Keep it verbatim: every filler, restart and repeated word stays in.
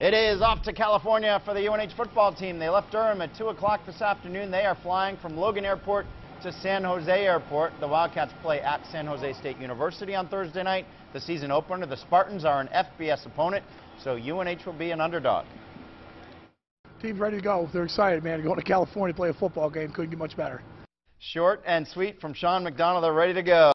It is off to California for the U N H football team. They left Durham at two o'clock this afternoon. They are flying from Logan Airport to San Jose Airport. The Wildcats play at San Jose State University on Thursday night. The season opener. The Spartans are an F B S opponent, so U N H will be an underdog. Team's ready to go. They're excited, man. Going to California to play a football game couldn't get much better. Short and sweet from Sean McDonald. They're ready to go.